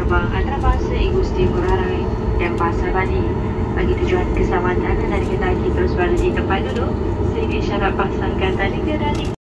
terbang antarabangsa Igusti Ngurah Rai dan Bahasa Bali. Bagi tujuan keselamatan anda dan kita terus berada di tempat duduk, sehingga isyarat pasangkan tali kendali